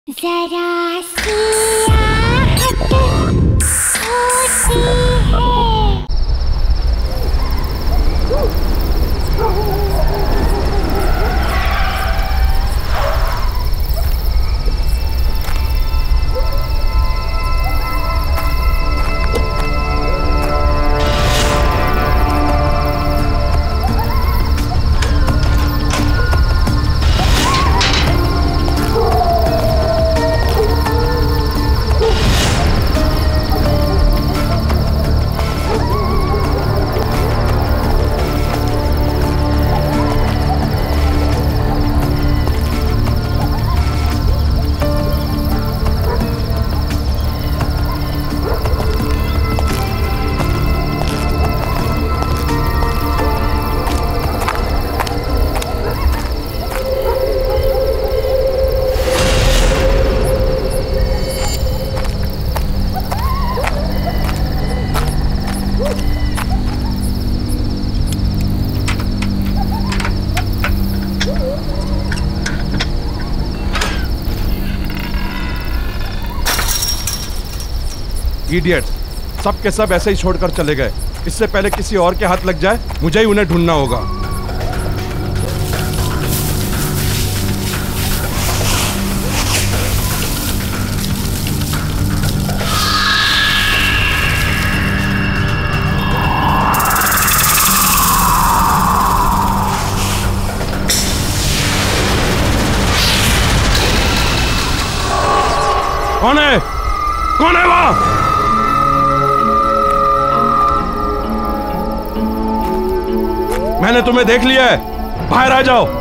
जरा सी आहट होती है। इडियट, सब के सब ऐसे ही छोड़कर चले गए। इससे पहले किसी और के हाथ लग जाए, मुझे ही उन्हें ढूंढना होगा। कौन है? कौन है वहां? मैंने तुम्हें देख लिया है, बाहर आ जाओ।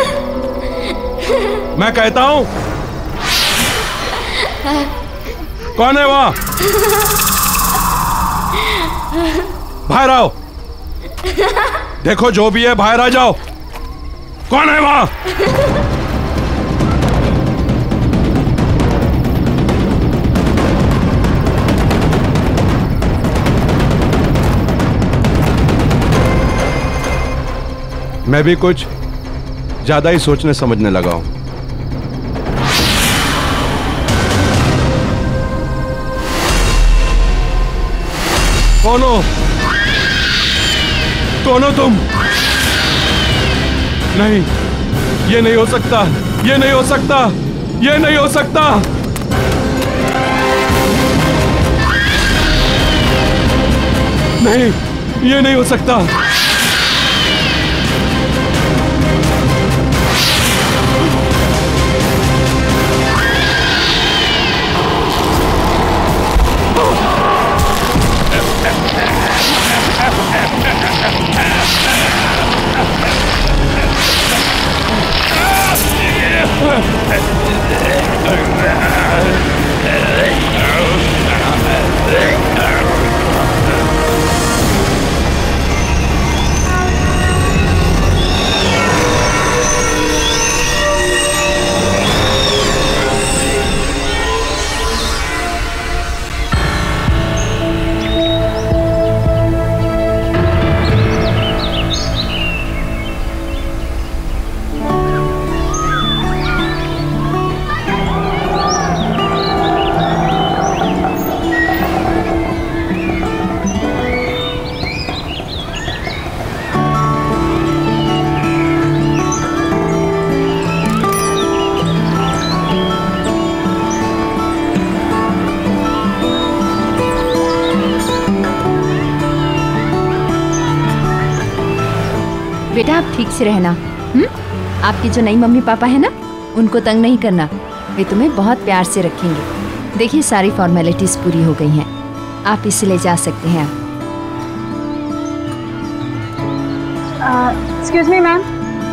मैं कहता हूं, कौन है वहां? बाहर आओ। देखो जो भी है, बाहर आ जाओ। कौन है वहां? मैं भी कुछ ज्यादा ही सोचने समझने लगा हूं। कौन हो? कौन हो तुम? नहीं, ये नहीं हो सकता, ये नहीं हो सकता, ये नहीं हो सकता। नहीं, ये नहीं हो सकता। बेटा आप ठीक से रहना। आपकी जो नई मम्मी पापा है ना, उनको तंग नहीं करना, वे तुम्हें बहुत प्यार से रखेंगे। देखिए सारी फॉर्मेलिटीज पूरी हो गई हैं, आप इसे ले जा सकते हैं। Excuse me ma'am.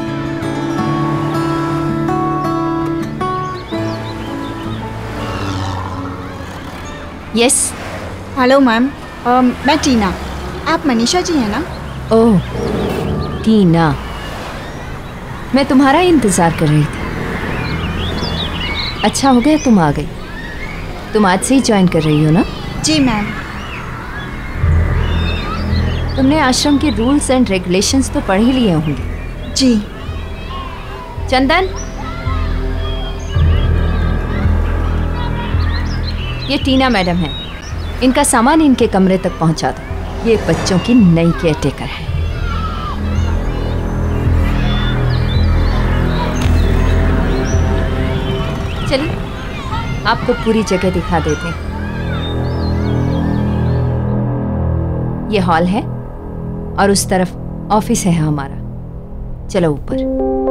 Yes. Hello ma'am, मैं टीना। आप मनीषा जी हैं ना? ओह टीना, मैं तुम्हारा इंतजार कर रही थी। अच्छा हो गया तुम आ गई। तुम आज से ही ज्वाइन कर रही हो ना? जी मैम। तुमने आश्रम के रूल्स एंड रेगुलेशंस तो पढ़ ही लिए होंगे। जी। चंदन, ये टीना मैडम है, इनका सामान इनके कमरे तक पहुंचा दो। ये बच्चों की नई केयरटेकर है। चलिए आपको पूरी जगह दिखा देते हैं। ये हॉल है और उस तरफ ऑफिस है हमारा। चलो ऊपर।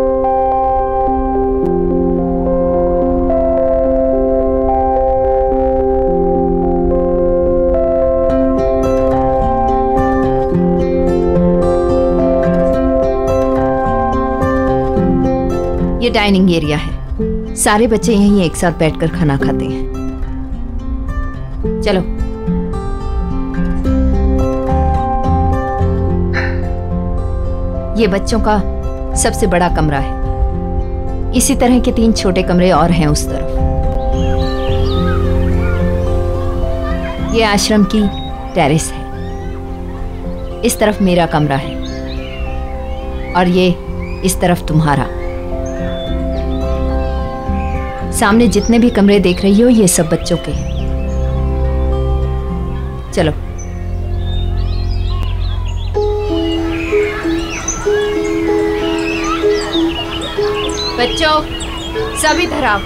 ये डाइनिंग एरिया है, सारे बच्चे यहीं एक साथ बैठकर खाना खाते हैं। चलो। ये बच्चों का सबसे बड़ा कमरा है। इसी तरह के 3 छोटे कमरे और हैं उस तरफ। ये आश्रम की टेरेस है। इस तरफ मेरा कमरा है और ये इस तरफ तुम्हारा। सामने जितने भी कमरे देख रही हो ये सब बच्चों के हैं। चलो। बच्चों सब इधर आओ।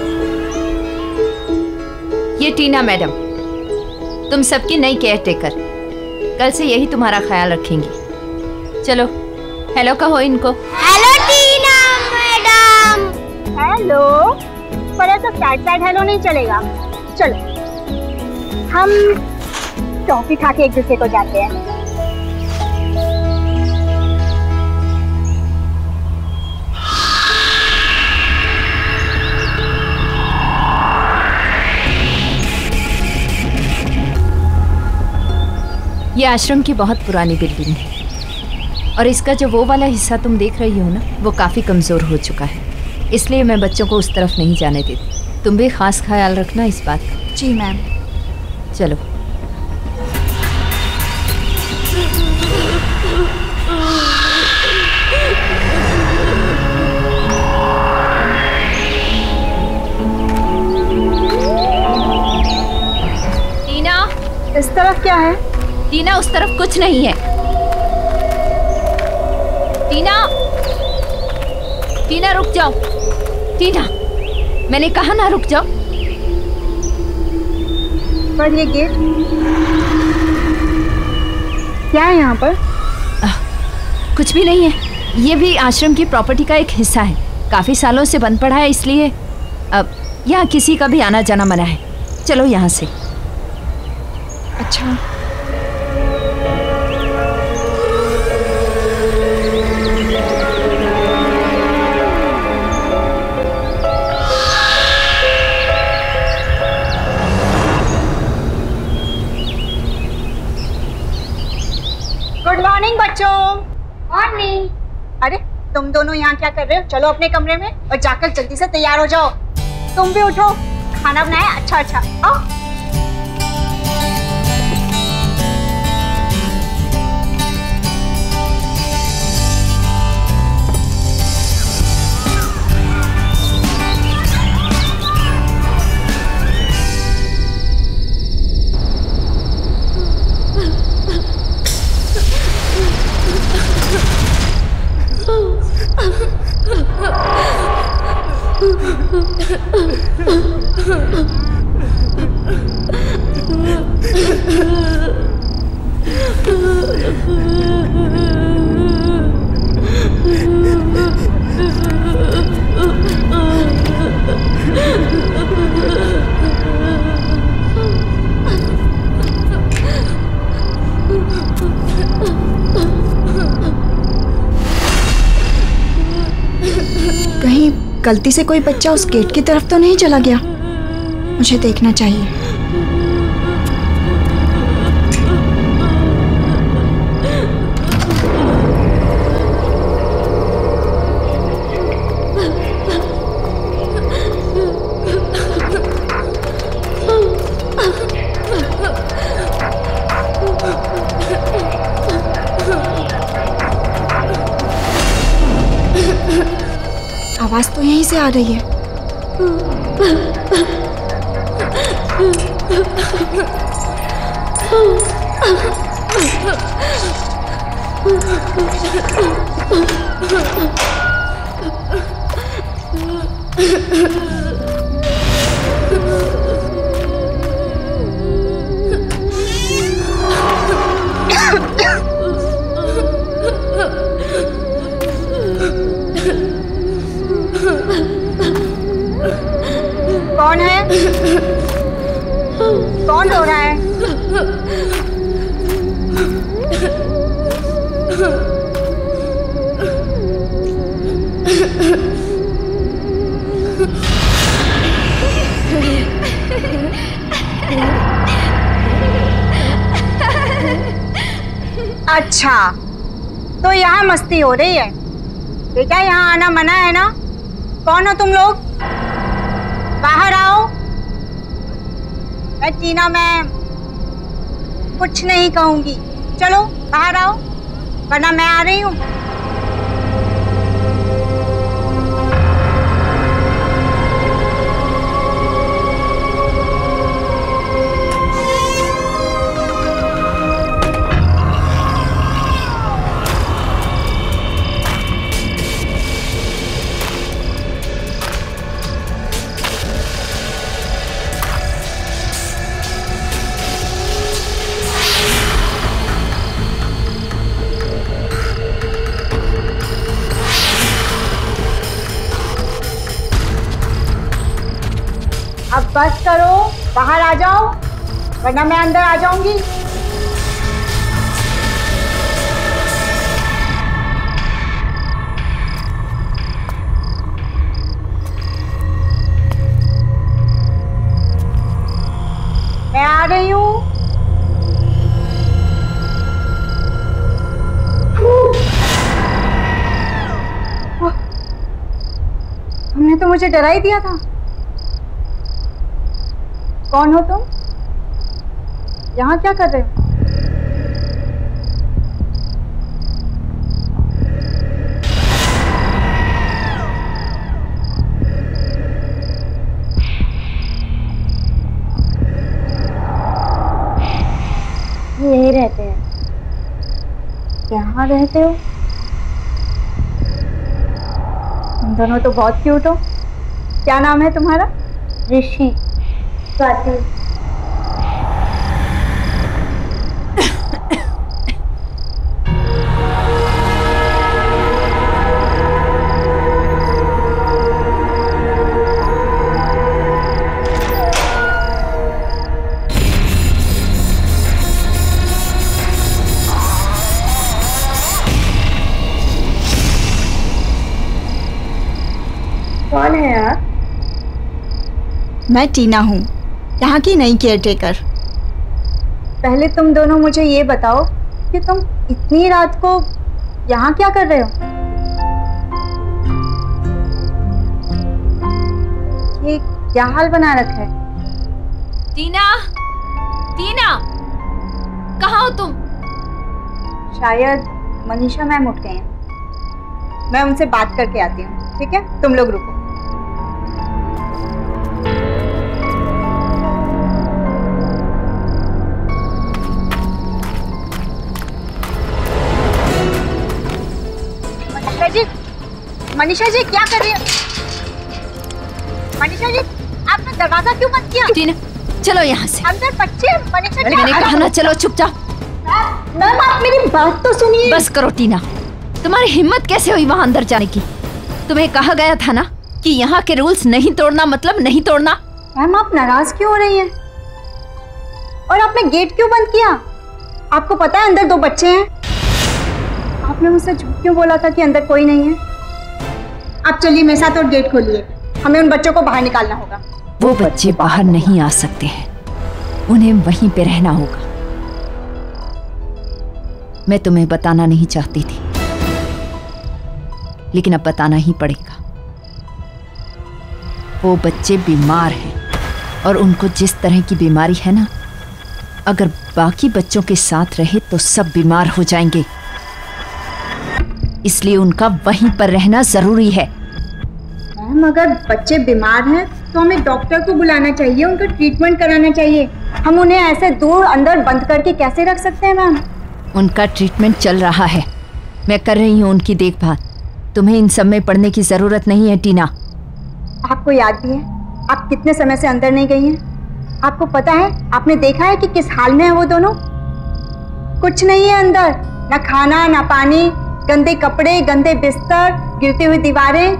ये टीना मैडम, तुम सबकी नई केयरटेकर। कल से यही तुम्हारा ख्याल रखेंगी। चलो हेलो कहो इनको। Hello Tina madam. हेलो। पर ऐसा सैड हेलो नहीं चलेगा। चलो हम टॉफी खा के एक दूसरे को जाते हैं। ये आश्रम की बहुत पुरानी बिल्डिंग है और इसका जो वो वाला हिस्सा तुम देख रही हो ना, वो काफ़ी कमज़ोर हो चुका है। इसलिए मैं बच्चों को उस तरफ नहीं जाने देती। तुम भी खास ख्याल रखना इस बात का। जी मैम। चलो। टीना, इस तरफ क्या है? टीना उस तरफ कुछ नहीं है। टीना, टीना रुक जाओ। टीना, मैंने कहा ना रुक जाओ। पर ये गेट क्या है यहाँ पर? कुछ भी नहीं है। ये भी आश्रम की प्रॉपर्टी का एक हिस्सा है। काफी सालों से बंद पड़ा है, इसलिए अब यहाँ किसी का भी आना जाना मना है। चलो यहाँ से। अच्छा। गुड मॉर्निंग बच्चों। मॉर्निंग। अरे तुम दोनों यहाँ क्या कर रहे हो? चलो अपने कमरे में और जाकर जल्दी से तैयार हो जाओ। तुम भी उठो, खाना बनाया अच्छा अच्छा। आओ। कहीं गलती से कोई बच्चा उस गेट की तरफ तो नहीं चला गया? मुझे देखना चाहिए। आवाज तो यहीं से आ रही है। कौन है? कौन रो रहा है? अच्छा, तो यहाँ मस्ती हो रही है। बेटा यहाँ आना मना है ना? कौन हो तुम लोग? बाहर आओ। मैं टीना मैम कुछ नहीं कहूंगी। चलो बाहर आओ, वरना मैं आ रही हूँ। अब बस करो, बाहर आ जाओ, वरना मैं अंदर आ जाऊंगी। मैं आ रही हूँ। तुमने तो मुझे डरा ही दिया था। कौन हो तुम? यहाँ क्या कर रहे हो? यहीं रहते हैं। यहाँ रहते हो? तुम दोनों तो बहुत क्यूट हो। क्या नाम है तुम्हारा? ऋषि। स्वाति। कौन है आप? मैं टीना हूँ, यहाँ की नई केयरटेकर। पहले तुम दोनों मुझे ये बताओ कि तुम इतनी रात को यहाँ क्या कर रहे हो? ये क्या हाल बना रखा है? टीना, टीना, कहाँ हो तुम? शायद मनीषा मैम उठ गई हैं। मैं उनसे बात करके आती हूँ, ठीक है? तुम लोग रुको। मनीषा जी क्या कर रही है? मनीषा जी आपने दरवाजा क्यों बंद किया? टीना चलो यहाँ से। अंदर बच्चे। मनीषा जी मैंने कहा ना चलो चुपचाप। मैम आप मेरी बात तो सुनिए। बस करो टीना, तुम्हारी हिम्मत कैसे हुई वहां अंदर जाने की? तुम्हें कहा गया था ना कि यहाँ के रूल्स नहीं तोड़ना मतलब नहीं तोड़ना। मैम आप नाराज क्यों हो रही हैं? और आपने गेट क्यों बंद किया? आपको पता है अंदर 2 बच्चे हैं। आपने मुझसे झूठ क्यों बोला था कि अंदर कोई नहीं है? आप चलिए मेरे साथ और गेट खोलिए। हमें उन बच्चों को बाहर निकालना होगा। वो बच्चे बाहर नहीं आ सकते हैं, उन्हें वहीं पे रहना होगा। मैं तुम्हें बताना नहीं चाहती थी, लेकिन अब बताना ही पड़ेगा। वो बच्चे बीमार हैं और उनको जिस तरह की बीमारी है ना, अगर बाकी बच्चों के साथ रहे तो सब बीमार हो जाएंगे। इसलिए उनका वहीं पर रहना जरूरी है। मैम अगर बच्चे बीमार हैं तो हमें डॉक्टर को बुलाना चाहिए, उनका ट्रीटमेंट कराना चाहिए। हम उन्हें ऐसे दूर अंदर बंद करके कैसे रख सकते हैं मैम? उनका ट्रीटमेंट चल रहा है मैं कर रही हूँ उनकी देखभाल। तुम्हें इन सब में पड़ने की जरूरत नहीं है टीना। आपको याद भी है आप कितने समय से अंदर नहीं गई हैं? आपको पता है, आपने देखा है कि किस हाल में है वो दोनों? कुछ नहीं है अंदर, ना खाना ना पानी, गंदे कपड़े, गंदे बिस्तर, गिरती हुई दीवारें।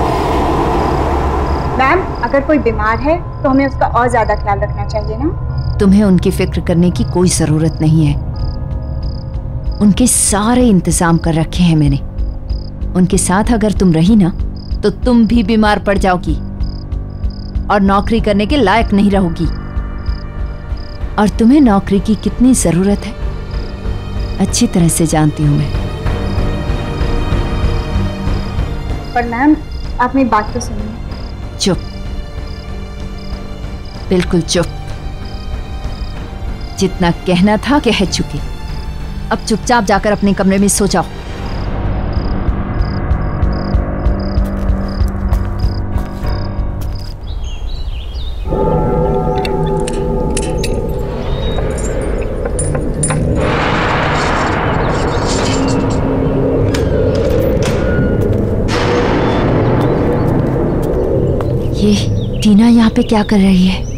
मैम, अगर कोई बीमार है तो हमें उसका और ज्यादा ख्याल रखना चाहिए ना। तुम्हें उनकी फिक्र करने की कोई जरूरत नहीं है। उनके सारे इंतजाम कर रखे हैं मैंने। उनके साथ अगर तुम रही ना तो तुम भी बीमार पड़ जाओगी और नौकरी करने के लायक नहीं रहोगी। और तुम्हें नौकरी की कितनी जरूरत है अच्छी तरह से जानती हूं मैं। पर मैम, आप मेरी बात तो सुनिए। चुप, बिल्कुल चुप। जितना कहना था कह चुकी। अब चुपचाप जाकर अपने कमरे में सो जाओ। ये टीना यहाँ पे क्या कर रही है?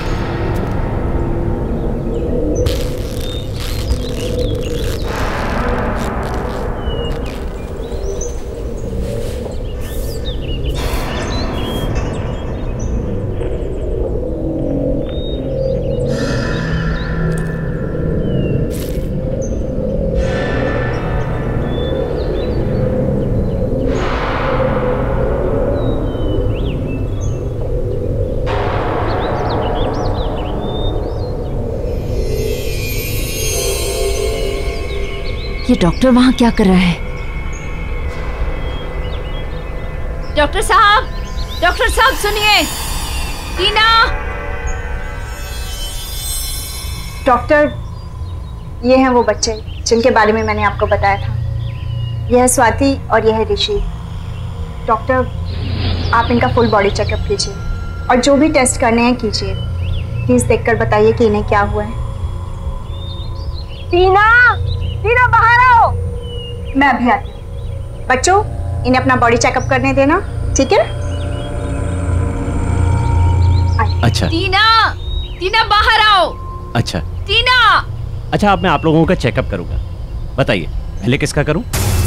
ये डॉक्टर वहां क्या कर रहा है? डॉक्टर साहब सुनिए। टीना। डॉक्टर, ये हैं वो बच्चे जिनके बारे में मैंने आपको बताया था। यह है स्वाति और यह है ऋषि। डॉक्टर, आप इनका फुल बॉडी चेकअप कीजिए और जो भी टेस्ट करने हैं कीजिए। प्लीज देखकर बताइए कि इन्हें क्या हुआ है। टीना बाहर आओ। मैं अभी आती हूँ। बच्चों, इन्हें अपना बॉडी चेकअप करने देना, ठीक है? अच्छा। टीना बाहर आओ। अच्छा। टीना। अच्छा, अब मैं आप लोगों का चेकअप करूंगा। बताइए पहले किसका करूं?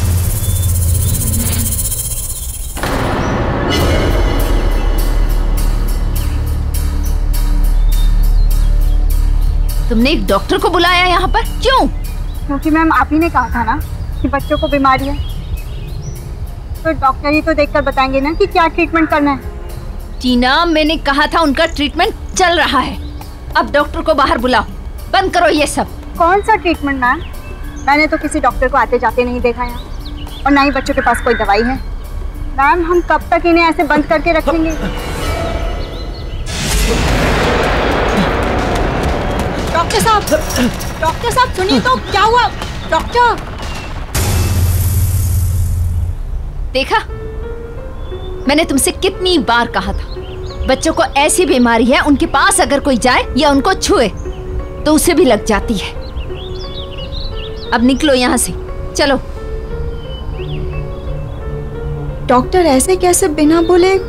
तुमने एक डॉक्टर को बुलाया यहाँ पर क्यों? क्योंकि मैम, आप ही ने कहा था ना कि बच्चों को बीमारी है, तो डॉक्टर ही तो देखकर बताएंगे ना कि क्या ट्रीटमेंट करना है। टीना, मैंने कहा था उनका ट्रीटमेंट चल रहा है। अब डॉक्टर को बाहर बुलाओ। बंद करो ये सब। कौन सा ट्रीटमेंट मैम? मैंने तो किसी डॉक्टर को आते जाते नहीं देखा यहाँ, और ना ही बच्चों के पास कोई दवाई है। मैम, हम कब तक इन्हें ऐसे बंद करके रखेंगे? डॉक्टर साहब सुनिए तो, क्या हुआ? डॉक्टर, देखा, मैंने तुमसे कितनी बार कहा था, बच्चों को ऐसी बीमारी है उनके पास अगर कोई जाए या उनको छुए तो उसे भी लग जाती है। अब निकलो यहाँ से, चलो। डॉक्टर ऐसे कैसे बिना बोले?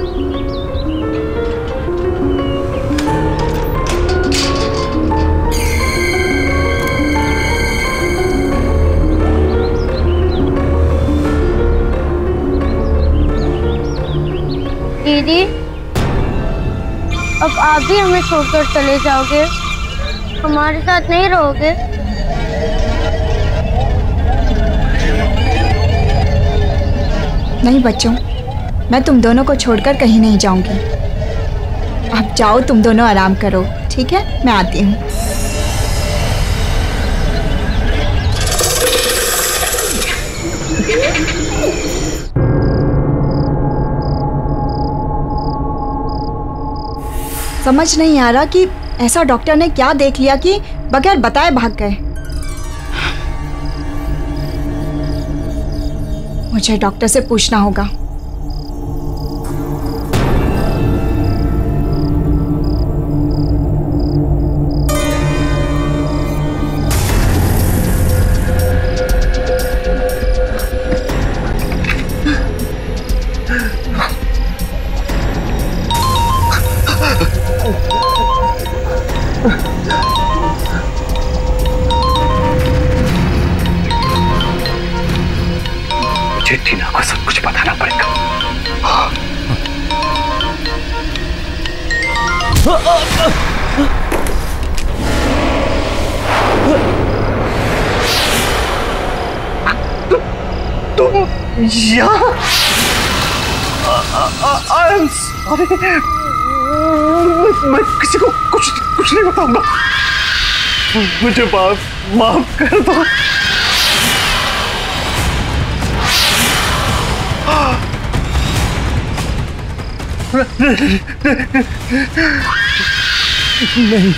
दीदी, अब आप भी हमें छोड़कर चले जाओगे? हमारे साथ नहीं रहोगे? नहीं बच्चों, मैं तुम दोनों को छोड़कर कहीं नहीं जाऊंगी। अब जाओ, तुम दोनों आराम करो, ठीक है? मैं आती हूँ। समझ नहीं आ रहा कि ऐसा डॉक्टर ने क्या देख लिया कि बगैर बताए भाग गए। मुझे डॉक्टर से पूछना होगा। मुझे टीना को सब कुछ बताना पड़ेगा। तो यहाँ मैं किसी को कुछ नहीं बताऊंगा। मुझे माफ कर दो। नहीं।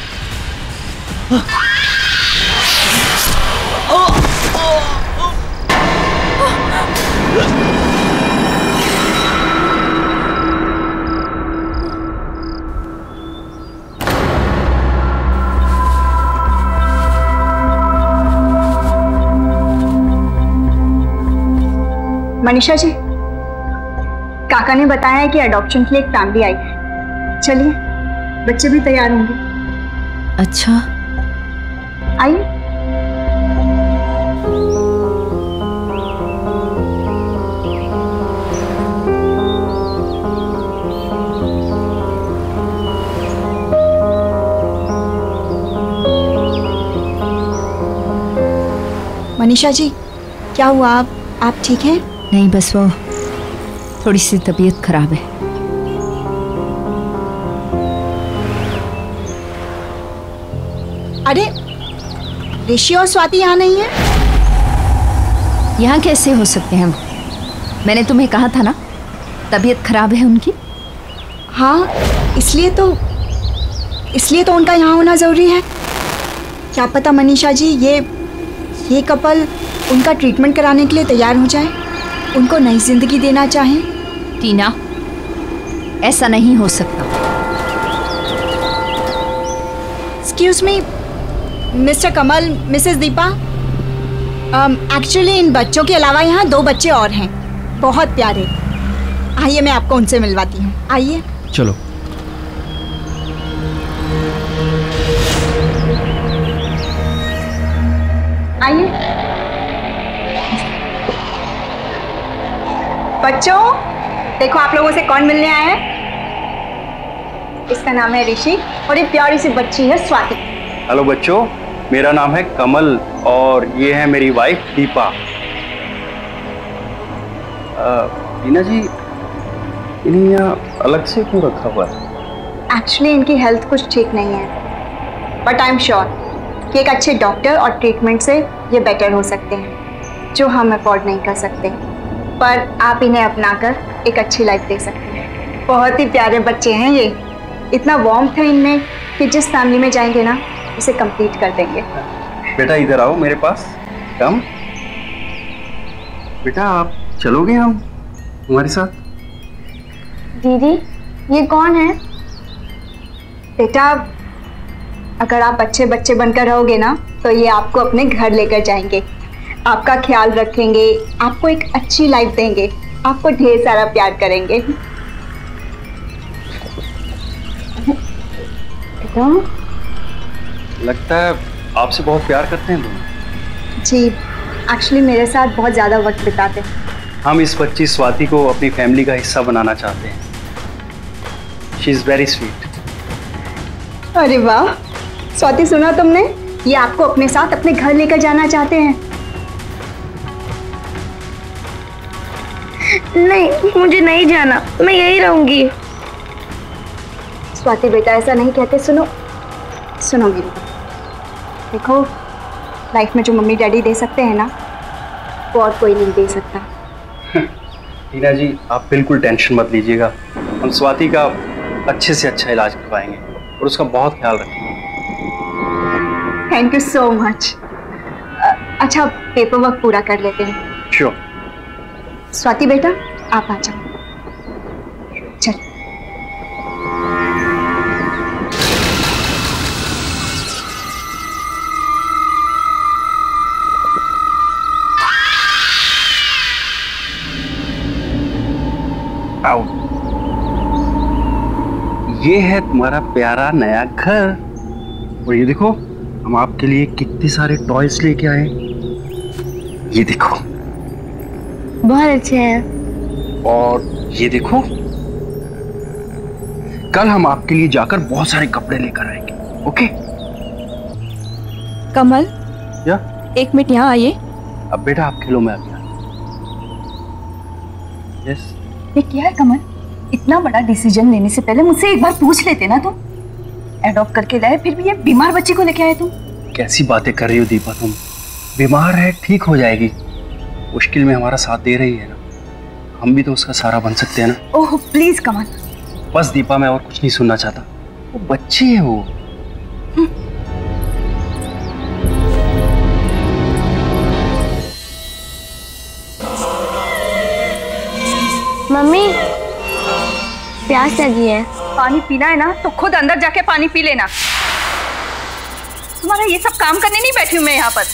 मनीषा जी, काका ने बताया है कि अडॉप्शन के लिए एक फैमिली आई है। चलिए, बच्चे भी तैयार होंगे। अच्छा, आइए। मनीषा जी, क्या हुआ? आप ठीक हैं? नहीं, बस वो थोड़ी सी तबीयत खराब है। अरे, ऋषि और स्वाति यहाँ नहीं है? यहाँ कैसे हो सकते हैं? मैंने तुम्हें कहा था ना, तबीयत खराब है उनकी। हाँ, इसलिए तो उनका यहाँ होना ज़रूरी है। क्या पता मनीषा जी, ये कपल उनका ट्रीटमेंट कराने के लिए तैयार हो जाए, उनको नई जिंदगी देना चाहें। टीना, ऐसा नहीं हो सकता। Excuse me, Mr Kamal, Mrs Deepa, actually इन बच्चों के अलावा यहाँ 2 बच्चे और हैं, बहुत प्यारे। आइए, मैं आपको उनसे मिलवाती हूँ। आइए। चलो। आइए। बच्चों, देखो आप लोगों से कौन मिलने आया है। इसका नाम है ऋषि और ये प्यारी सी बच्ची है स्वाति। हेलो बच्चों, मेरा नाम है कमल और ये है मेरी वाइफ दीपा। टीना जी, इन्हें यहाँ अलग से क्यों रखा हुआ है? एक्चुअली इनकी हेल्थ कुछ ठीक नहीं है, बट आई एम श्योर कि एक अच्छे डॉक्टर और ट्रीटमेंट से ये बेटर हो सकते हैं, जो हम अफोर्ड नहीं कर सकते। पर आप इन्हें अपनाकर एक अच्छी लाइफ दे सकते हैं। बहुत ही प्यारे बच्चे हैं ये, इतना वार्म है इनमें कि जिस फैमिली में जाएंगे ना, उसे कंप्लीट कर देंगे। बेटा इधर आओ मेरे पास, कम। बेटा आप चलोगे हमारे साथ? दीदी, ये कौन है? बेटा, अगर आप अच्छे बच्चे बनकर रहोगे ना, तो ये आपको अपने घर लेकर जाएंगे, आपका ख्याल रखेंगे, आपको एक अच्छी लाइफ देंगे, आपको ढेर सारा प्यार करेंगे। लगता है आपसे बहुत प्यार करते हैं दोनों। जी, एक्चुअली मेरे साथ बहुत ज़्यादा वक्त बिताते हैं। हम इस बच्ची स्वाति को अपनी फैमिली का हिस्सा बनाना चाहते हैं। She is very sweet. अरे वाह स्वाति, सुना तुमने? ये आपको अपने साथ अपने घर लेकर जाना चाहते हैं। नहीं, मुझे नहीं जाना, मैं यहीं रहूंगी। स्वाति बेटा, ऐसा नहीं कहते। सुनो मेरी बात। देखो, लाइफ में जो मम्मी डैडी दे सकते हैं ना, वो और कोई नहीं दे सकता। टीना जी, आप बिल्कुल टेंशन मत लीजिएगा, हम स्वाति का अच्छे से अच्छा इलाज करवाएंगे और उसका बहुत ख्याल रखेंगे। Thank you so much. अच्छा, पेपर वर्क पूरा कर लेते हैं। श्योर। स्वाति बेटा, आप आ जाओ। चल। ये है तुम्हारा प्यारा नया घर। और ये देखो, हम आपके लिए कितने सारे टॉयज लेके आए। ये देखो, बहुत अच्छे हैं। और ये देखो, कल हम आपके लिए जाकर बहुत सारे कपड़े लेकर आएंगे। ओके? कमल, या? एक मिनट यहाँ आइए। अब बेटा आप खेलो, मैं अभी आता। यस। ये क्या है कमल? इतना बड़ा डिसीजन लेने से पहले मुझसे एक बार पूछ लेते ना तुम। एडॉप्ट करके लाए, फिर भी ये बीमार बच्ची को लेके आए तुम। कैसी बातें कर रही हो दीपा तुम? बीमार है, ठीक हो जाएगी। मुश्किल में हमारा साथ दे रही है ना, हम भी तो उसका सहारा बन सकते हैं ना। Oh please Kamal. बस दीपा, मैं और कुछ नहीं सुनना चाहता। वो बच्ची है वो। मम्मी, प्यास लगी है। पानी पीना है ना तो खुद अंदर जाके पानी पी लेना। तुम्हारा ये सब काम करने नहीं बैठी हूं मैं यहाँ पर।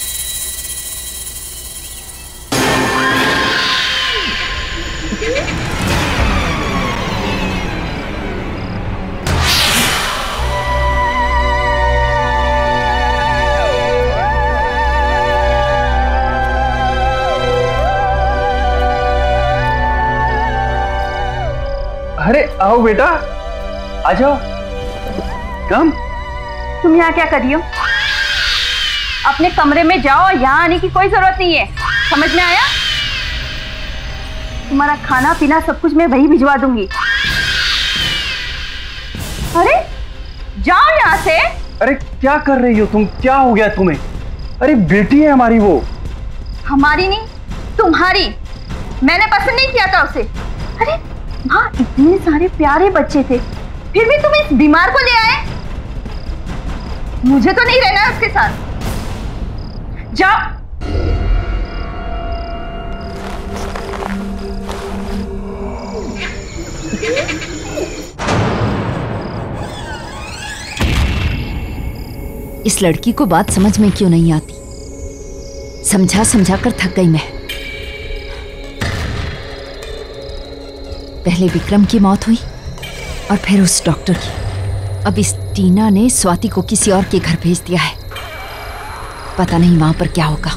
अरे आओ बेटा, आ जाओ। कम। तुम यहाँ क्या कर रही हो? अपने कमरे में जाओ, यहाँ आने की कोई जरूरत नहीं है। समझ में आया? तुम्हारा खाना पीना सब कुछ मैं वही भिजवा दूंगी। अरे जाओ यहाँ से। अरे क्या कर रही हो तुम? क्या हो गया तुम्हें? अरे बेटी है हमारी वो। हमारी नहीं, तुम्हारी। मैंने पसंद नहीं किया था उसे। अरे वहाँ इतने सारे प्यारे बच्चे थे, फिर भी तुम इस बीमार को ले आए। मुझे तो नहीं रहना उसके साथ। जाओ। इस लड़की को बात समझ में क्यों नहीं आती? समझा समझा कर थक गई मैं। पहले विक्रम की मौत हुई और फिर उस डॉक्टर की। अब इस टीना ने स्वाति को किसी और के घर भेज दिया है। पता नहीं वहां पर क्या होगा।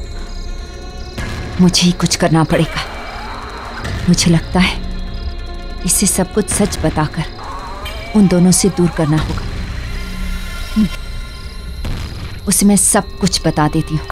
मुझे ही कुछ करना पड़ेगा। मुझे लगता है इसे सब कुछ सच बताकर उन दोनों से दूर करना होगा। उसे मैं सब कुछ बता देती हूँ।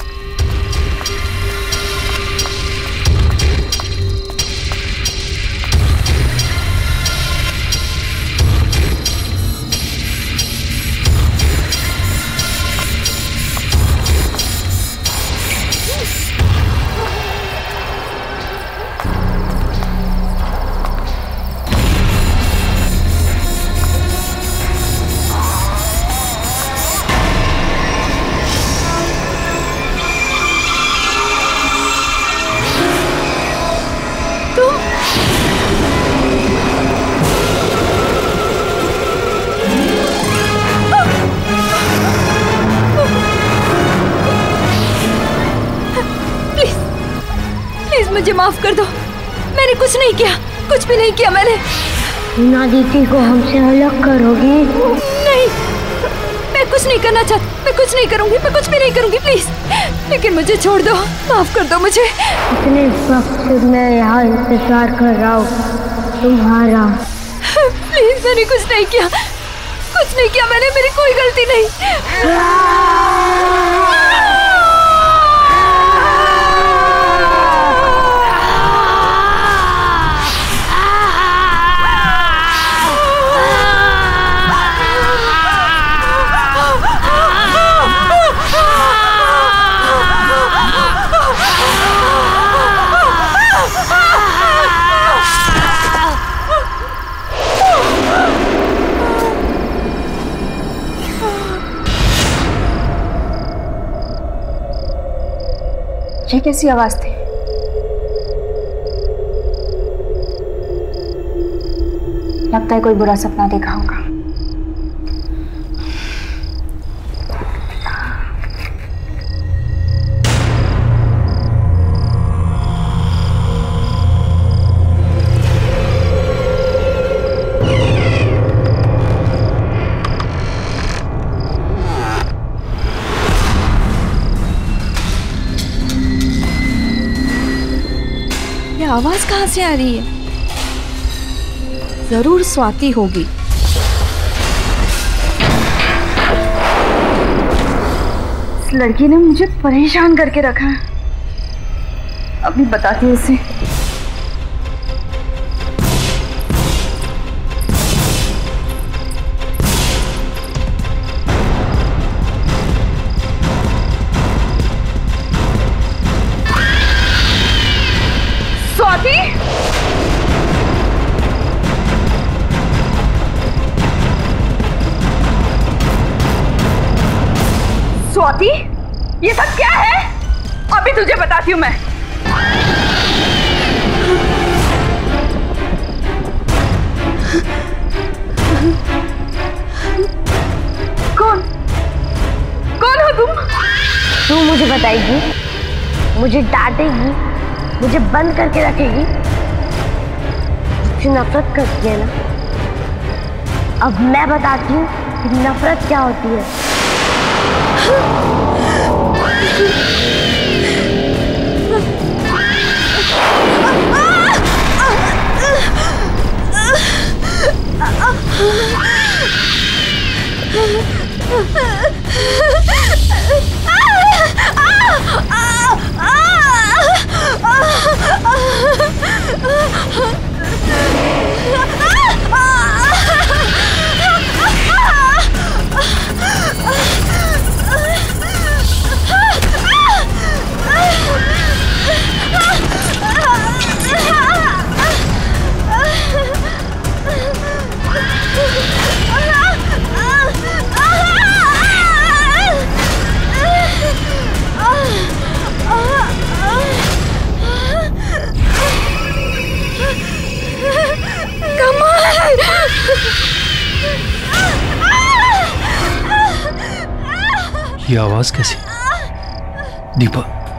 मुझे माफ कर दो। मैंने कुछ नहीं किया, कुछ भी नहीं किया मैंने। ना दीदी को हमसे अलग करोगी? नहीं, मैं कुछ नहीं करना चाहती। मैं कुछ नहीं करूंगी, मैं कुछ भी नहीं करूंगी, प्लीज। लेकिन मुझे छोड़ दो, माफ कर दो मुझे। इतने वक्त से मैं यहाँ इंतजार कर रहा हूँ तुम्हारा। प्लीज, मैंने कुछ नहीं किया, कुछ नहीं किया मैंने। मेरी कोई गलती नहीं। ये कैसी आवाज थी? लगता है कोई बुरा सपना देखा होगा। आवाज कहाँ से आ रही है? जरूर स्वाति होगी। इस लड़की ने मुझे परेशान करके रखा है। अभी बताती हूँ उसे। स्वाति, स्वाति, ये सब क्या है? अभी तुझे बताती हूँ मैं। कौन कौन हो तुम? तू मुझे बताएगी, मुझे डांटेगी, मुझे बंद करके रखेगी? मुझसे नफरत करती है ना? अब मैं बताती हूँ कि नफरत क्या होती है। ये आवाज कैसी? दीपा,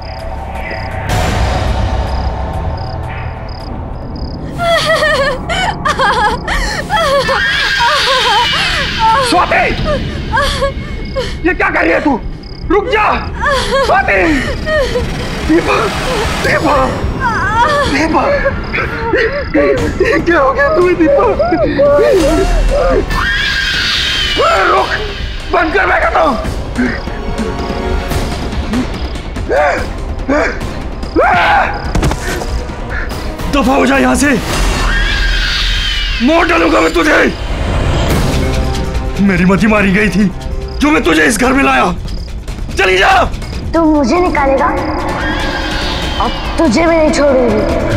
स्वाति, ये क्या कर रही है तू? रुक जा स्वाति। दीपा, दीपा, दीपा, ये क्या हो गया तुम्हें दीपा? रुक, बंद कर, मैं कहता हूँ। दफा हो जा यहां से, मोड़ डालूंगा मैं तुझे। मेरी मती मारी गई थी जो मैं तुझे इस घर में लाया। चली जा। तू मुझे निकालेगा, अब तुझे भी नहीं छोड़ूंगी।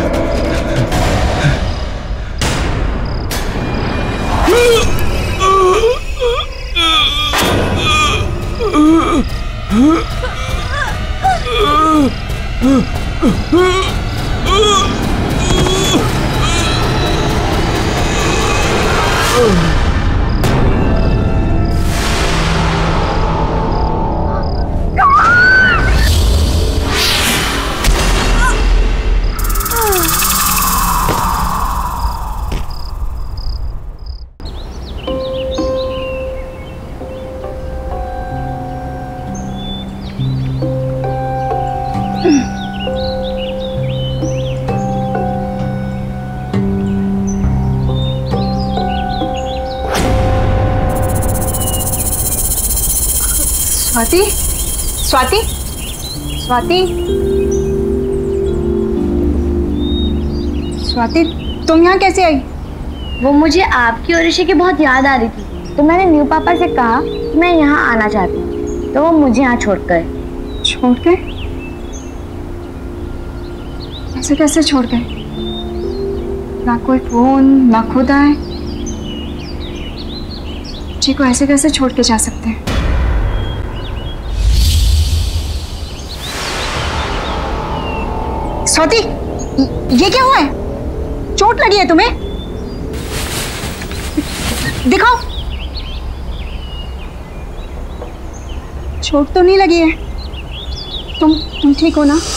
स्वाति, स्वाति, स्वाति, स्वाति, तुम यहाँ कैसे आई? वो मुझे आपकी और ऋषि की बहुत याद आ रही थी, तो मैंने न्यू पापा से कहा कि मैं यहाँ आना चाहती हूँ, तो वो मुझे यहाँ छोड़ गए। छोड़ गए? ऐसे कैसे छोड़ गए? ना कोई फोन, ना खुद आए। जी को ऐसे कैसे छोड़ के जा सकते हैं? स्वाति, ये क्या हुआ है? चोट लगी है तुम्हें? दिखाओ। चोट तो नहीं लगी है। तुम ठीक हो ना?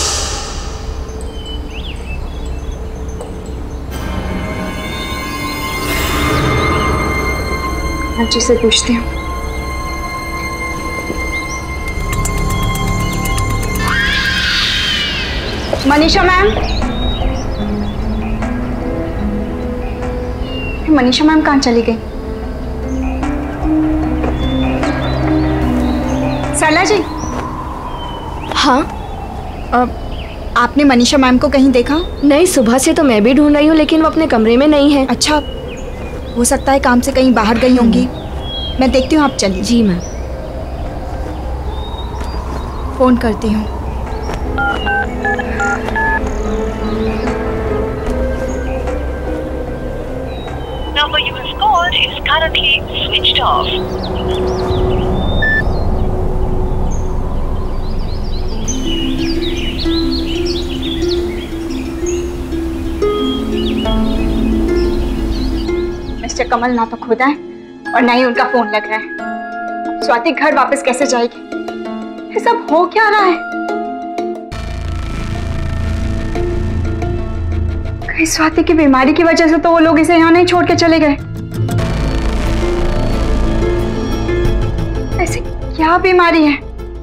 अच्छे से पूछती हूँ। मनीषा मैम, मनीषा मैम कहाँ चली गई? सरला जी। हाँ। आपने मनीषा मैम को कहीं देखा? नहीं, सुबह से तो मैं भी ढूंढ रही हूँ लेकिन वो अपने कमरे में नहीं है। अच्छा, हो सकता है काम से कहीं बाहर गई होंगी। मैं देखती हूँ, आप चलिए। जी मैम। फोन करती हूँ। Number you have called is currently switched off. Mr Kamal ना तो खुद है और ना ही उनका फोन लग रहा है। स्वाति घर वापस कैसे जाएगी? ये सब हो क्या रहा है? कहीं स्वाति की बीमारी की वजह से तो वो लोग इसे यहाँ नहीं छोड़ के चले गए। ऐसी क्या बीमारी है?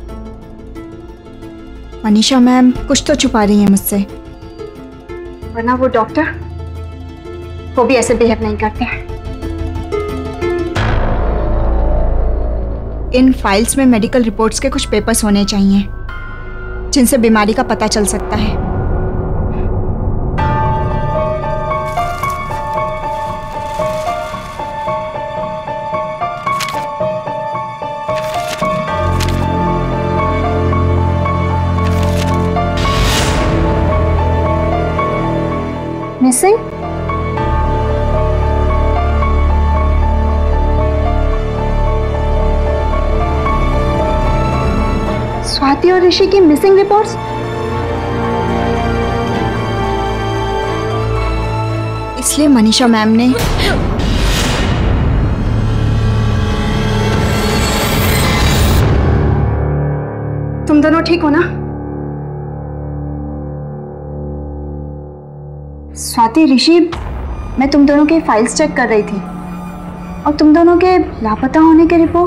मनीषा मैम कुछ तो छुपा रही है मुझसे। वरना वो डॉक्टर, वो भी ऐसे बिहेव नहीं करते हैं। इन फाइल्स में मेडिकल रिपोर्ट्स के कुछ पेपर्स होने चाहिए जिनसे बीमारी का पता चल सकता है। मिसिंग? स्वाति और ऋषि की मिसिंग रिपोर्ट्स? इसलिए मनीषा मैम ने तुम दोनों ठीक हो ना? स्वाति, ऋषि, मैं तुम दोनों के फाइल्स चेक कर रही थी और तुम दोनों के लापता होने के रिपोर्ट।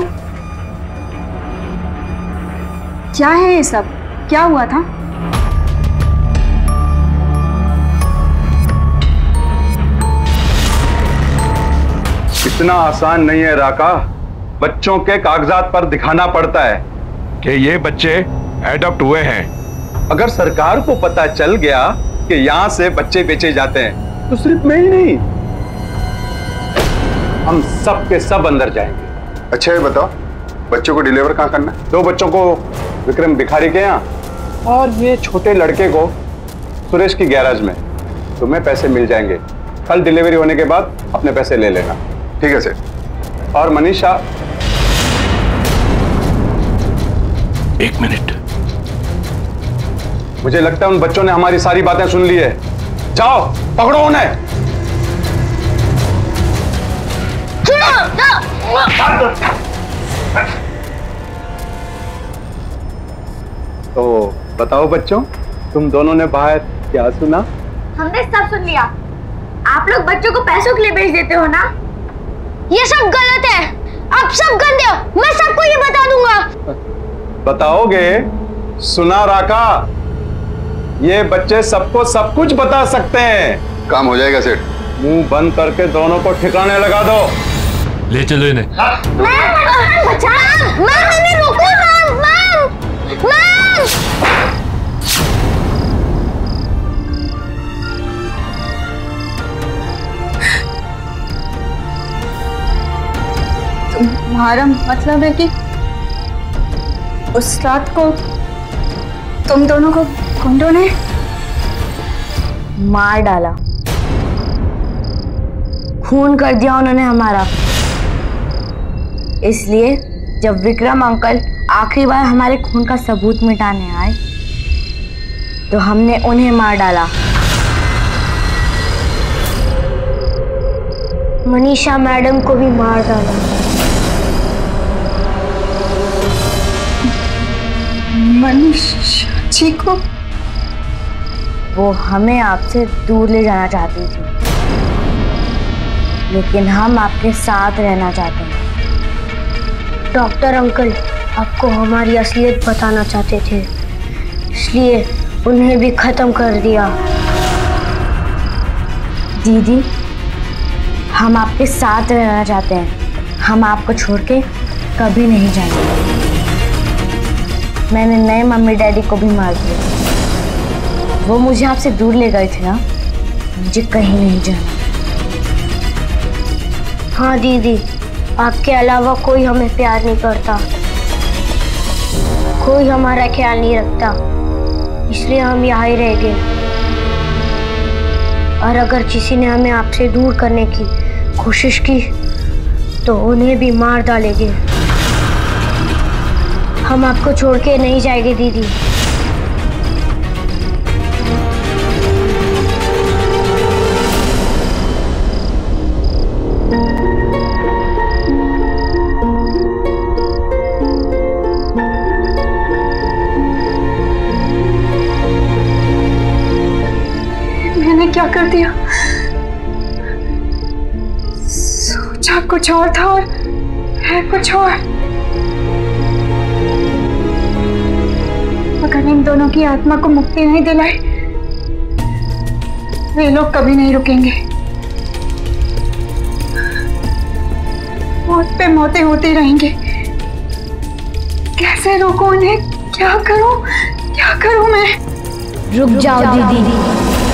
क्या है ये सब? क्या हुआ था? इतना आसान नहीं है राका। बच्चों के कागजात पर दिखाना पड़ता है कि ये बच्चे एडॉप्ट हुए हैं। अगर सरकार को पता चल गया कि यहाँ से बच्चे बेचे जाते हैं तो सिर्फ मैं ही नहीं, हम सब के सब अंदर जाएंगे। अच्छा ये बताओ, बच्चों को डिलीवर कहाँ करना है? 2 बच्चों को विक्रम भिखारी के यहाँ और ये छोटे लड़के को सुरेश की गैराज में। तुम्हें पैसे मिल जाएंगे। कल डिलीवरी होने के बाद अपने पैसे ले लेना। ठीक है सर। और मनीषा, 1 मिनट। मुझे लगता है उन बच्चों ने हमारी सारी बातें सुन ली है। जाओ पकड़ो उन्हें। तो बताओ बच्चों, तुम दोनों ने बाहर क्या सुना? हमने सब सुन लिया। आप लोग बच्चों को पैसों के लिए बेच देते हो ना? ये सब गलत है। आप सब गंदे हो। मैं सबको ये बता दूंगा। बताओगे? सुना राका, ये बच्चे सबको सब कुछ बता सकते हैं। काम हो जाएगा सेठ। मुंह बंद करके दोनों को ठिकाने लगा दो। ले चलो इन्हें। तुम्हारा मतलब है कि उस रात को तुम दोनों को गुंडों ने मार डाला, खून कर दिया उन्होंने हमारा। इसलिए जब विक्रम अंकल आखिरी बार हमारे खून का सबूत मिटाने आए तो हमने उन्हें मार डाला। मनीषा मैडम को भी मार डाला। मनीषा जी को? वो हमें आपसे दूर ले जाना चाहती थी, लेकिन हम आपके साथ रहना चाहते हैं। डॉक्टर अंकल आपको हमारी असलियत बताना चाहते थे, इसलिए उन्हें भी खत्म कर दिया। दीदी, हम आपके साथ रहना चाहते हैं। हम आपको छोड़ के कभी नहीं जाएंगे। मैंने नए मम्मी डैडी को भी मार दिया। वो मुझे आपसे दूर ले गए थे ना, मुझे कहीं नहीं जाना। हाँ दीदी, आपके अलावा कोई हमें प्यार नहीं करता, कोई हमारा ख्याल नहीं रखता, इसलिए हम यहाँ ही रह गए। और अगर किसी ने हमें आपसे दूर करने की कोशिश की तो उन्हें भी मार डालेंगे। हम आपको छोड़ के नहीं जाएंगे दीदी। मैंने क्या कर दिया? सोचा कुछ और था और है कुछ और। अगर इन दोनों की आत्मा को मुक्ति नहीं दिलाई, वे लोग कभी नहीं रुकेंगे। मौत पे मौतें होती रहेंगी। कैसे रोकूं उन्हें? क्या करूं मैं? रुक जाओ दीदी।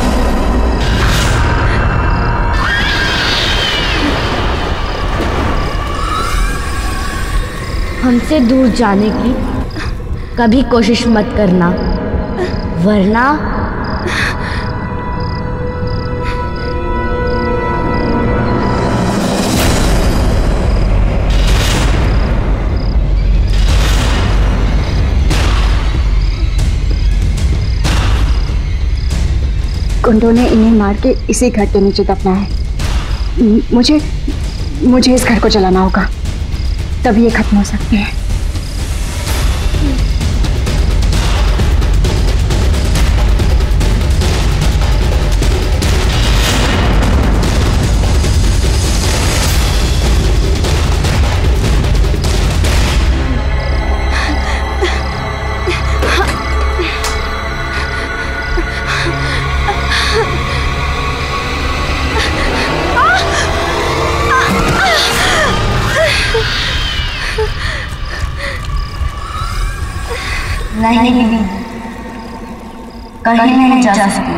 हमसे दूर जाने की कभी कोशिश मत करना, वरना गुंडों ने इन्हें मार के इसी घर के नीचे दफना है। मुझे इस घर को जलाना होगा, तभी ये खत्म हो सकते हैं। नहीं दीदी, कहीं नहीं जा सकते।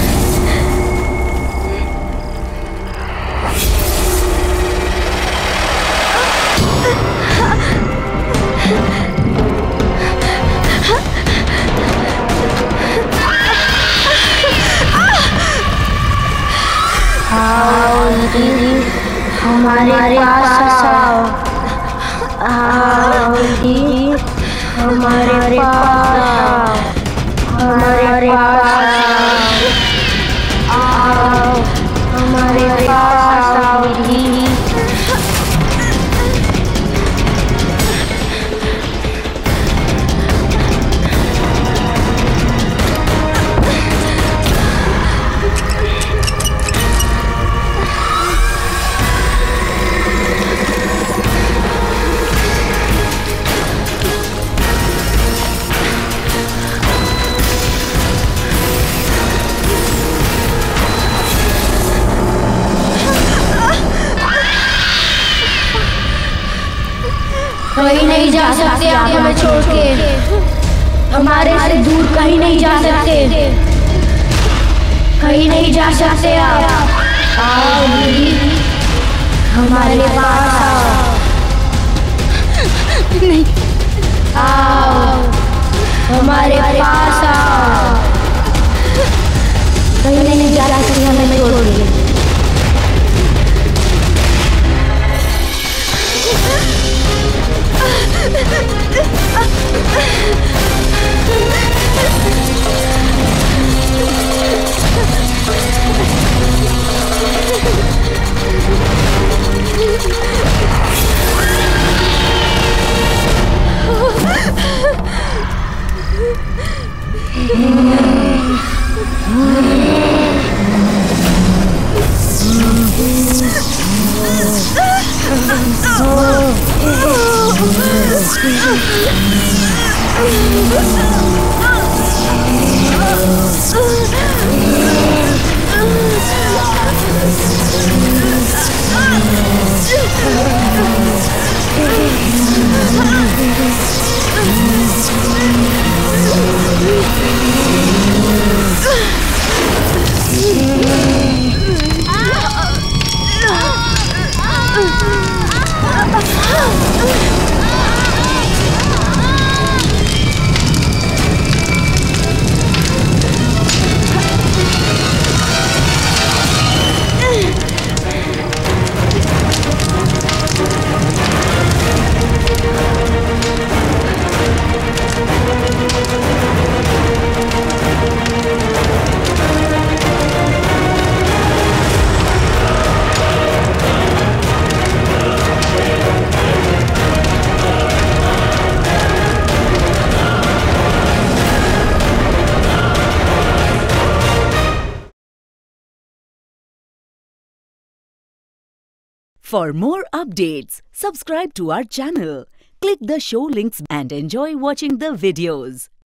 आओ दीदी, हमारे पास आओ। आओ दीदी, हमारे पास हमारे पास आओ, हमारे पास आओ दीदी। कहीं नहीं जा सकते आप हमें छोड़ के, हमारे से दूर कहीं नहीं जा सकते, कहीं नहीं जा सकते आप। आओ दीदी, हमारे पास आओ। नहीं, आओ हमारे पास आओ। कहीं नहीं जा सकते हमें छोड़ के। For more updates, subscribe to our channel, click the show links and enjoy watching the videos.